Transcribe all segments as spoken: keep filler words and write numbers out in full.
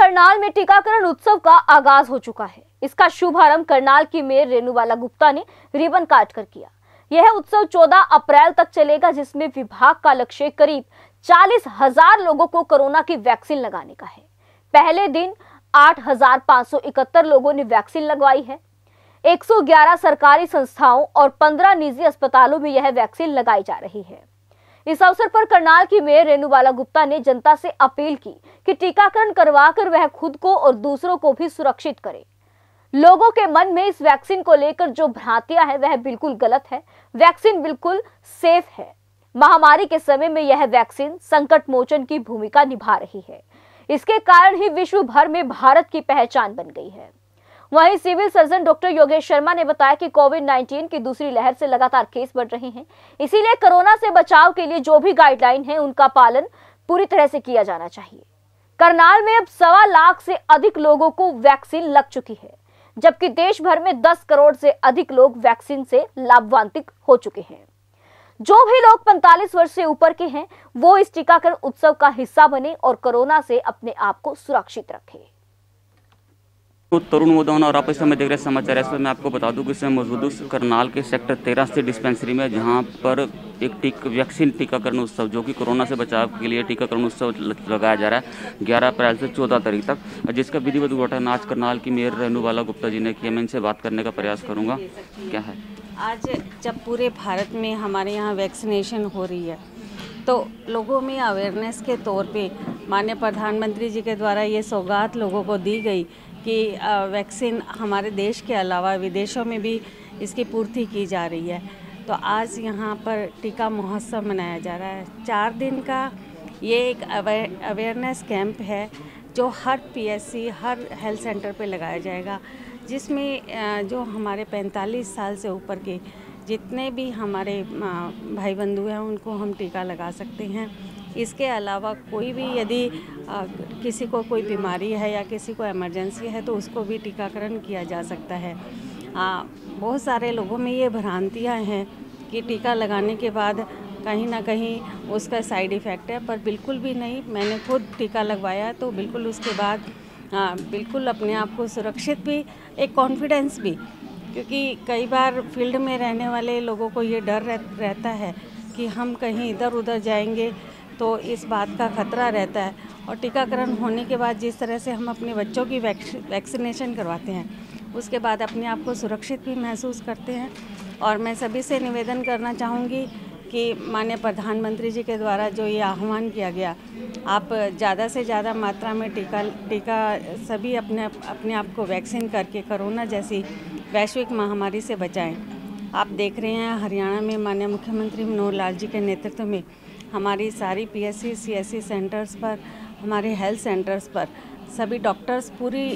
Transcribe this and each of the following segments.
करनाल में टीकाकरण उत्सव का आगाज हो चुका है। इसका शुभारंभ करनाल की मेयर रेणुबाला गुप्ता ने रिबन काट कर किया। यह उत्सव चौदह अप्रैल तक चलेगा, जिसमें विभाग का लक्ष्य करीब चालीस हजार लोगों को कोरोना की वैक्सीन लगाने का है। पहले दिन आठ हजार पाँच सौ इकहत्तर लोगों ने वैक्सीन लगवाई है। एक सौ ग्यारह सरकारी संस्थाओं और पंद्रह निजी अस्पतालों में यह वैक्सीन लगाई जा रही है। इस अवसर पर करनाल की मेयर रेणुबाला गुप्ता ने जनता से अपील की कि टीकाकरण करवाकर वह खुद को और दूसरों को भी सुरक्षित करे। लोगों के मन में इस वैक्सीन को लेकर जो भ्रांतियां हैं वह बिल्कुल गलत है। वैक्सीन बिल्कुल सेफ है। महामारी के समय में यह वैक्सीन संकट मोचन की भूमिका निभा रही है। इसके कारण ही विश्व भर में भारत की पहचान बन गई है। वहीं civil surgeon doctor Yogesh Sharma ने बताया कि कोविड उन्नीस की दूसरी लहर से लगातार केस बढ़ रहे हैं, इसीलिए कोरोना से बचाव के लिए जो भी गाइडलाइन है उनका पालन पूरी तरह से किया जाना चाहिए। करनाल में अब सवा लाख से अधिक लोगों को वैक्सीन लग चुकी है, जबकि देश भर में दस करोड़ से अधिक लोग वैक्सीन से लाभान्वित हो चुके हैं। जो भी लोग पैंतालीस वर्ष से ऊपर के हैं वो इस टीकाकरण उत्सव का हिस्सा बने और कोरोना से अपने आप को सुरक्षित रखें। तो तरुण मोदन और आप इस समय देख रहे समाचार एक्सप्रेस में आपको बता दूं कि इसमें मौजूद हूं करनाल के सेक्टर तेरह स्थित डिस्पेंसरी में, जहां पर एक टीक वैक्सीन टीकाकरण उत्सव जो कि कोरोना से बचाव के लिए टीकाकरण उत्सव लगाया जा रहा है ग्यारह अप्रैल से चौदह तारीख तक, जिसका विधिवत उद्घाटन आज करनाल की मेयर रेणुबाला गुप्ता जी ने किया। मैं इनसे बात करने का प्रयास करूँगा। क्या है, आज जब पूरे भारत में हमारे यहाँ वैक्सीनेशन हो रही है तो लोगों में अवेयरनेस के तौर पे माननीय प्रधानमंत्री जी के द्वारा ये सौगात लोगों को दी गई कि वैक्सीन हमारे देश के अलावा विदेशों में भी इसकी पूर्ति की जा रही है। तो आज यहाँ पर टीका महोत्सव मनाया जा रहा है। चार दिन का ये एक अवेयरनेस कैंप है जो हर पीएससी, हर हेल्थ सेंटर पे लगाया जाएगा, जिसमें जो हमारे पैंतालीस साल से ऊपर के जितने भी हमारे भाई बंधु हैं उनको हम टीका लगा सकते हैं। इसके अलावा कोई भी यदि आ, किसी को कोई बीमारी है या किसी को इमरजेंसी है तो उसको भी टीकाकरण किया जा सकता है। आ, बहुत सारे लोगों में ये भ्रांतियाँ हैं कि टीका लगाने के बाद कहीं ना कहीं उसका साइड इफ़ेक्ट है, पर बिल्कुल भी नहीं। मैंने खुद टीका लगवाया तो बिल्कुल उसके बाद आ, बिल्कुल अपने आप को सुरक्षित भी, एक कॉन्फिडेंस भी, क्योंकि कई बार फील्ड में रहने वाले लोगों को ये डर रह, रहता है कि हम कहीं इधर उधर जाएंगे तो इस बात का खतरा रहता है। और टीकाकरण होने के बाद जिस तरह से हम अपने बच्चों की वैक्सीनेशन करवाते हैं उसके बाद अपने आप को सुरक्षित भी महसूस करते हैं। और मैं सभी से निवेदन करना चाहूँगी कि माननीय प्रधानमंत्री जी के द्वारा जो ये आह्वान किया गया, आप ज़्यादा से ज़्यादा मात्रा में टीका टीका सभी अपने अपने आप को वैक्सीन करके कोरोना जैसी वैश्विक महामारी से बचाएं। आप देख रहे हैं हरियाणा में माननीय मुख्यमंत्री मनोहर लाल जी के नेतृत्व में हमारी सारी पीएससी, सीएससी सेंटर्स पर, हमारे हेल्थ सेंटर्स पर सभी डॉक्टर्स, पूरी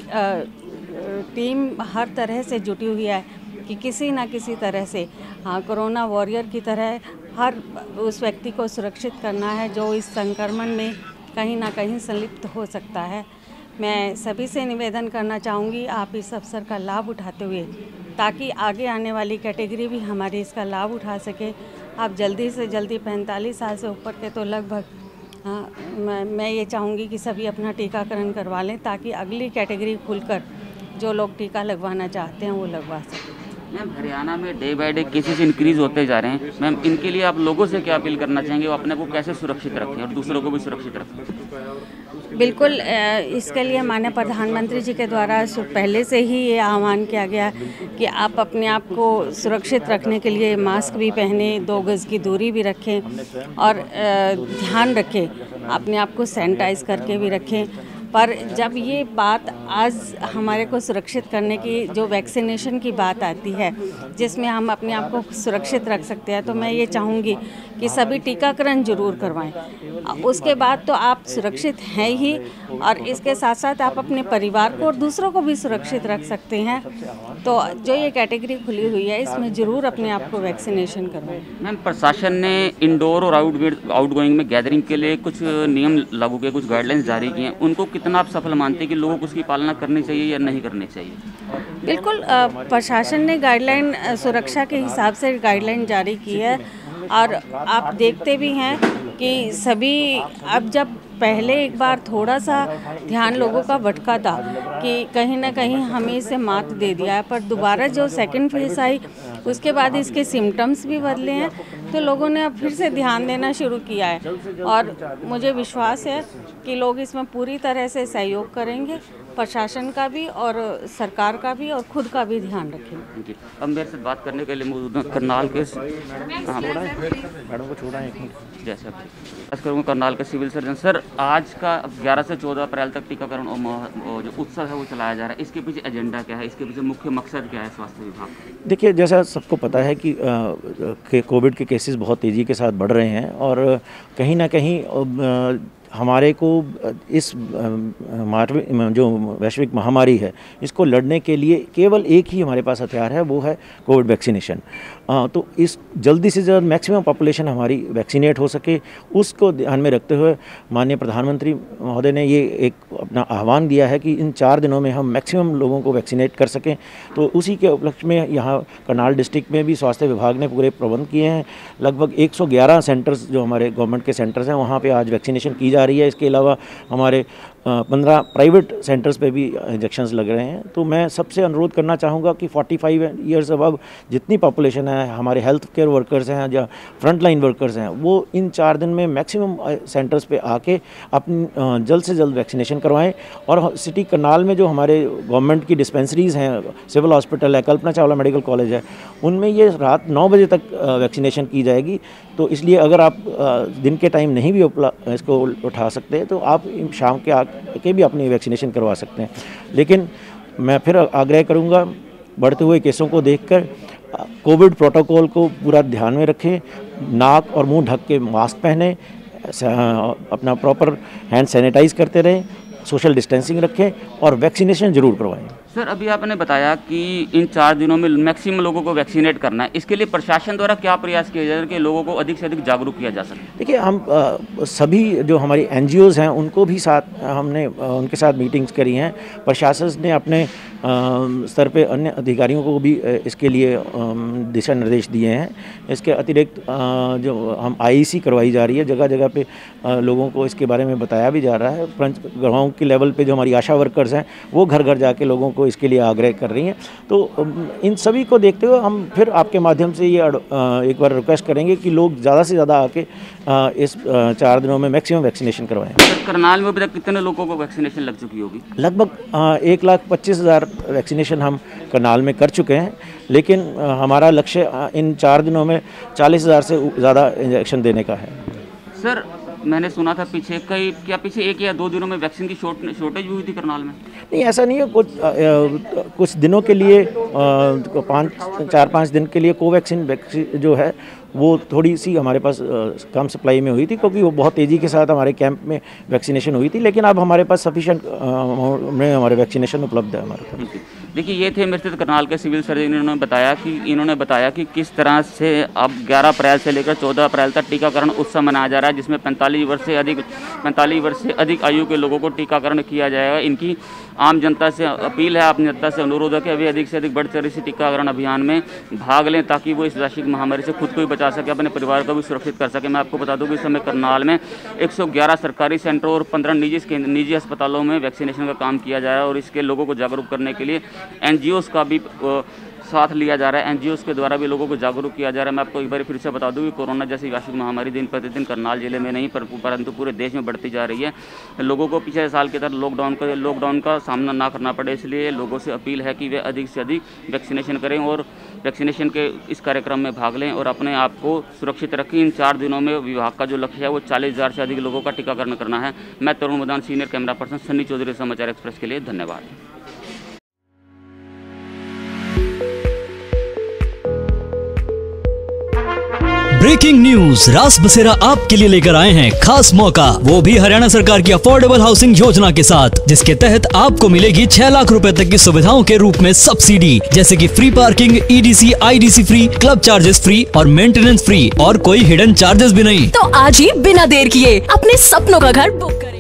टीम हर तरह से जुटी हुई है कि किसी ना किसी तरह से हाँ कोरोना वॉरियर की तरह हर उस व्यक्ति को सुरक्षित करना है जो इस संक्रमण में कहीं ना कहीं संलिप्त हो सकता है। मैं सभी से निवेदन करना चाहूँगी आप इस अवसर का लाभ उठाते हुए, ताकि आगे आने वाली कैटेगरी भी हमारी इसका लाभ उठा सके। आप जल्दी से जल्दी पैंतालीस साल से ऊपर के तो लगभग हाँ, मैं, मैं ये चाहूँगी कि सभी अपना टीकाकरण करवा लें, ताकि अगली कैटेगरी खुलकर जो लोग टीका लगवाना चाहते हैं वो लगवा सकें। मैम, हरियाणा में day by day cases increase होते जा रहे हैं। मैम, इनके लिए आप लोगों से क्या अपील करना चाहेंगे, वो अपने को कैसे सुरक्षित रखें और दूसरों को भी सुरक्षित रखें? बिल्कुल, इसके लिए माननीय प्रधानमंत्री जी के द्वारा पहले से ही ये आह्वान किया गया कि आप अपने आप को सुरक्षित रखने के लिए मास्क भी पहने, दो गज़ की दूरी भी रखें और ध्यान रखें, अपने आप को सैनिटाइज करके भी रखें। पर जब ये बात आज हमारे को सुरक्षित करने की, जो वैक्सीनेशन की बात आती है जिसमें हम अपने आप को सुरक्षित रख सकते हैं, तो मैं ये चाहूँगी कि सभी टीकाकरण जरूर करवाएं। उसके बाद तो आप सुरक्षित हैं ही, और इसके साथ साथ आप अपने परिवार को और दूसरों को भी सुरक्षित रख सकते हैं। तो जो ये कैटेगरी खुली हुई है इसमें ज़रूर अपने आप को वैक्सीनेशन करवाएं। मैम, प्रशासन ने इंडोर और आउट आउट गोइंग में गैदरिंग के लिए कुछ नियम लागू किए, कुछ गाइडलाइंस जारी किए हैं, उनको कितना आप सफल मानते हैं कि लोगों को उसकी पालना करनी चाहिए या नहीं करनी चाहिए? बिल्कुल, प्रशासन ने गाइडलाइन सुरक्षा के हिसाब से गाइडलाइन जारी की है, और आप देखते भी हैं कि सभी, अब जब पहले एक बार थोड़ा सा ध्यान लोगों का भटका था कि कहीं ना कहीं हमें इसे मात दे दिया है, पर दोबारा जो सेकंड फेज आई उसके बाद इसके सिम्टम्स भी बदले हैं, तो लोगों ने अब फिर से ध्यान देना शुरू किया है और मुझे विश्वास है कि लोग इसमें पूरी तरह से सहयोग करेंगे, प्रशासन का भी और सरकार का भी, और खुद का भी ध्यान रखेंगे। अब मेरे से बात करने के लिए मौजूद हैं करनाल के मैडम को छोड़ा है जैसे बात करूँगा करनाल के सिविल सर्जन। सर, आज का ग्यारह से चौदह अप्रैल तक टीकाकरण और जो उत्सव है वो चलाया जा रहा है, इसके पीछे एजेंडा क्या है, इसके पीछे मुख्य मकसद क्या है स्वास्थ्य विभाग? देखिए, जैसा सबको पता है कि, कि कोविड के केसेस बहुत तेज़ी के साथ बढ़ रहे हैं और कहीं ना कहीं आ, हमारे को इस जो वैश्विक महामारी है इसको लड़ने के लिए केवल एक ही हमारे पास हथियार है, वो है कोविड वैक्सीनेशन। तो इस जल्दी से जल्द मैक्सिमम पॉपुलेशन हमारी वैक्सीनेट हो सके, उसको ध्यान में रखते हुए माननीय प्रधानमंत्री महोदय ने ये एक अपना आह्वान दिया है कि इन चार दिनों में हम मैक्सिमम लोगों को वैक्सीनेट कर सकें। तो उसी के उपलक्ष्य में यहाँ करनाल डिस्ट्रिक्ट में भी स्वास्थ्य विभाग ने पूरे प्रबंध किए हैं। लगभग एक सौ ग्यारह सेंटर्स जो हमारे गवर्नमेंट के सेंटर्स हैं वहाँ पर आज वैक्सीनेशन की जा रही है। इसके अलावा हमारे पंद्रह प्राइवेट सेंटर्स पे भी इंजेक्शंस लग रहे हैं। तो मैं सबसे अनुरोध करना चाहूँगा कि पैंतालीस इयर्स अबव जितनी पॉपुलेशन है, हमारे हेल्थ केयर वर्कर्स हैं या फ्रंट लाइन वर्कर्स हैं, वो इन चार दिन में मैक्सिमम सेंटर्स पे आके अपनी जल्द से जल्द वैक्सीनेशन करवाएं। और सिटी करनाल में जो हमारे गवर्नमेंट की डिस्पेंसरीज़ हैं, सिविल हॉस्पिटल है, कल्पना चावला मेडिकल कॉलेज है, उनमें ये रात नौ बजे तक वैक्सीनेशन की जाएगी। तो इसलिए अगर आप दिन के टाइम नहीं भी इसको उठा सकते तो आप शाम के आ के भी अपनी वैक्सीनेशन करवा सकते हैं। लेकिन मैं फिर आग्रह करूंगा, बढ़ते हुए केसों को देखकर कोविड प्रोटोकॉल को पूरा ध्यान में रखें, नाक और मुंह ढक के मास्क पहने, अपना प्रॉपर हैंड सैनिटाइज करते रहें, सोशल डिस्टेंसिंग रखें और वैक्सीनेशन जरूर करवाएं। सर, अभी आपने बताया कि इन चार दिनों में मैक्सिमम लोगों को वैक्सीनेट करना है, इसके लिए प्रशासन द्वारा क्या प्रयास किए जा रहे हैं कि लोगों को अधिक से अधिक जागरूक किया जा सके? देखिए, हम आ, सभी जो हमारी एनजीओज़ हैं उनको भी साथ हमने आ, उनके साथ मीटिंग्स करी हैं। प्रशासन ने अपने स्तर पे अन्य अधिकारियों को भी इसके लिए दिशा निर्देश दिए हैं। इसके अतिरिक्त जो हम आईईसी करवाई जा रही है, जगह जगह पे लोगों को इसके बारे में बताया भी जा रहा है। गाँव के लेवल पे जो हमारी आशा वर्कर्स हैं वो घर घर जाके लोगों को इसके लिए आग्रह कर रही हैं। तो इन सभी को देखते हुए हम फिर आपके माध्यम से ये एक बार रिक्वेस्ट करेंगे कि लोग ज़्यादा से ज़्यादा आके इस चार दिनों में मैक्सिमम वैक्सीनेशन करवाएं। करनाल में अभी तक कितने लोगों को वैक्सीनेशन लग चुकी होगी? लगभग एक लाख पच्चीस हज़ार वैक्सीनेशन हम करनाल में कर चुके हैं, लेकिन हमारा लक्ष्य इन चार दिनों में चालीस हज़ार से ज़्यादा इंजेक्शन देने का है। सर, मैंने सुना था पीछे कई क्या पीछे एक या दो दिनों में वैक्सीन की शॉर्टेज भी हुई थी करनाल में? नहीं, ऐसा नहीं है। कुछ आ, कुछ दिनों के लिए पाँच चार पाँच दिन के लिए कोवैक्सीन वैक्सीन जो है वो थोड़ी सी हमारे पास कम सप्लाई में हुई थी, क्योंकि वो बहुत तेज़ी के साथ हमारे कैंप में वैक्सीनेशन हुई थी। लेकिन अब हमारे पास सफिशेंट में हमारे वैक्सीनेशन उपलब्ध है हमारे पास। देखिए, ये थे मेरे करनाल के सिविल सर्जन। इन्होंने बताया कि इन्होंने बताया कि किस तरह से अब ग्यारह अप्रैल से लेकर चौदह अप्रैल तक टीकाकरण उत्सव मनाया जा रहा है, जिसमें पैंतालीस वर्ष से अधिक पैंतालीस वर्ष से अधिक आयु के लोगों को टीकाकरण किया जाएगा। इनकी आम जनता से अपील है, आम जनता से अनुरोध है कि अभी अधिक से अधिक बढ़ चढ़ इस टीकाकरण अभियान में भाग लें, ताकि वो इस वैश्विक महामारी से खुद को भी बचा सके, अपने परिवार को भी सुरक्षित कर सके। मैं आपको बता दूं कि इस समय करनाल में एक सौ ग्यारह सरकारी सेंटरों और पंद्रह निजी निजी अस्पतालों में वैक्सीनेशन का काम किया जा रहा है और इसके लोगों को जागरूक करने के लिए एनजीओज़ का भी साथ लिया जा रहा है। एनजीओज़ के द्वारा भी लोगों को जागरूक किया जा रहा है। मैं आपको एक बार फिर से बता दूं कि कोरोना जैसी वैश्विक महामारी दिन प्रतिदिन करनाल जिले में नहीं पर परंतु पूरे देश में बढ़ती जा रही है। लोगों को पिछले साल की तरह लॉकडाउन का लॉकडाउन का सामना ना करना पड़े, इसलिए लोगों से अपील है कि वे अधिक से अधिक वैक्सीनेशन करें और वैक्सीनेशन के इस कार्यक्रम में भाग लें और अपने आप को सुरक्षित रखें। इन चार दिनों में विभाग का जो लक्ष्य है वो चालीस हज़ार से अधिक लोगों का टीकाकरण करना है। मैं Tarun Madan, senior camera person, Sunny Chaudhary, Samachar express के लिए धन्यवाद। ब्रेकिंग न्यूज, रास बसेरा आपके लिए लेकर आए हैं खास मौका, वो भी हरियाणा सरकार की अफोर्डेबल हाउसिंग योजना के साथ, जिसके तहत आपको मिलेगी छह लाख रुपए तक की सुविधाओं के रूप में सब्सिडी, जैसे कि free parking, EDC, IDC free, club charges free और मेंटेनेंस फ्री और कोई हिडन चार्जेस भी नहीं। तो आज ही बिना देर किए अपने सपनों का घर बुक करें।